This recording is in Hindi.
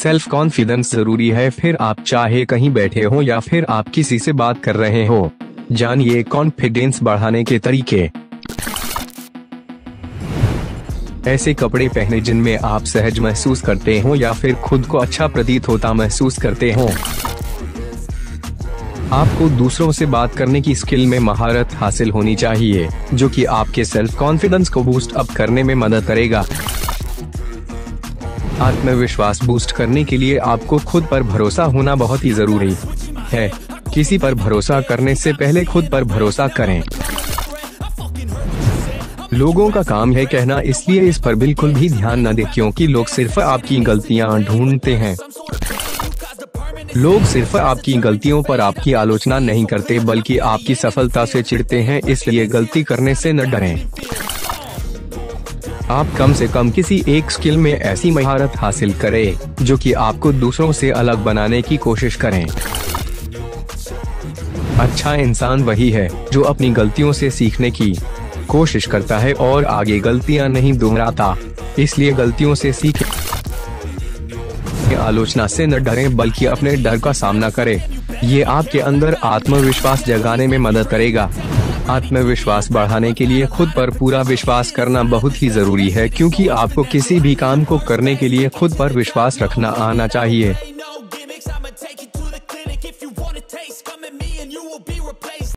सेल्फ कॉन्फिडेंस जरूरी है, फिर आप चाहे कहीं बैठे हो या फिर आप किसी से बात कर रहे हो। जानिए कॉन्फिडेंस बढ़ाने के तरीके। ऐसे कपड़े पहने जिनमें आप सहज महसूस करते हो या फिर खुद को अच्छा प्रतीत होता महसूस करते हो। आपको दूसरों से बात करने की स्किल में महारत हासिल होनी चाहिए, जो कि आपके सेल्फ कॉन्फिडेंस को बूस्ट अप करने में मदद करेगा। आत्मविश्वास बूस्ट करने के लिए आपको खुद पर भरोसा होना बहुत ही जरूरी है। किसी पर भरोसा करने से पहले खुद पर भरोसा करें। लोगों का काम है कहना, इसलिए इस पर बिल्कुल भी ध्यान न दें, क्योंकि लोग सिर्फ आपकी गलतियां ढूंढते हैं। लोग सिर्फ आपकी गलतियों पर आपकी आलोचना नहीं करते, बल्कि आपकी सफलता से चिढ़ते हैं, इसलिए गलती करने से न डरें। आप कम से कम किसी एक स्किल में ऐसी महारत हासिल करें जो कि आपको दूसरों से अलग बनाने की कोशिश करें। अच्छा इंसान वही है जो अपनी गलतियों से सीखने की कोशिश करता है और आगे गलतियां नहीं दोहराता, इसलिए गलतियों से सीखें। आलोचना से न डरें, बल्कि अपने डर का सामना करें। ये आपके अंदर आत्मविश्वास जगाने में मदद करेगा। आत्मविश्वास बढ़ाने के लिए खुद पर पूरा विश्वास करना बहुत ही जरूरी है, क्योंकि आपको किसी भी काम को करने के लिए खुद पर विश्वास रखना आना चाहिए।